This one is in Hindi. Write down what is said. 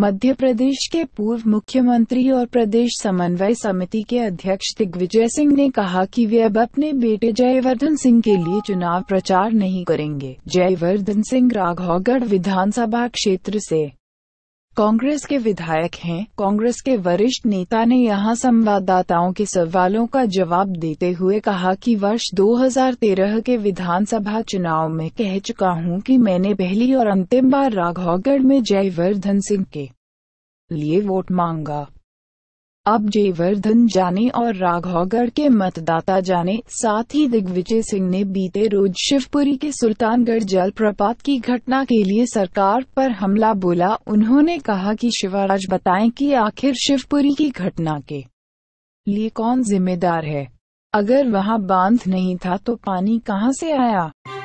मध्य प्रदेश के पूर्व मुख्यमंत्री और प्रदेश समन्वय समिति के अध्यक्ष दिग्विजय सिंह ने कहा कि वे अब अपने बेटे जयवर्धन सिंह के लिए चुनाव प्रचार नहीं करेंगे। जयवर्धन सिंह राघौगढ़ विधानसभा क्षेत्र से कांग्रेस के विधायक हैं। कांग्रेस के वरिष्ठ नेता ने यहां संवाददाताओं के सवालों का जवाब देते हुए कहा कि वर्ष 2013 के विधानसभा चुनाव में कह चुका हूं कि मैंने पहली और अंतिम बार राघौगढ़ में जयवर्धन सिंह के लिए वोट मांगा। अब जयवर्धन जाने और राघौगढ़ के मतदाता जाने। साथ ही दिग्विजय सिंह ने बीते रोज शिवपुरी के सुल्तानगढ़ जलप्रपात की घटना के लिए सरकार पर हमला बोला। उन्होंने कहा कि शिवराज बताएं कि आखिर शिवपुरी की घटना के लिए कौन जिम्मेदार है। अगर वहां बांध नहीं था तो पानी कहां से आया।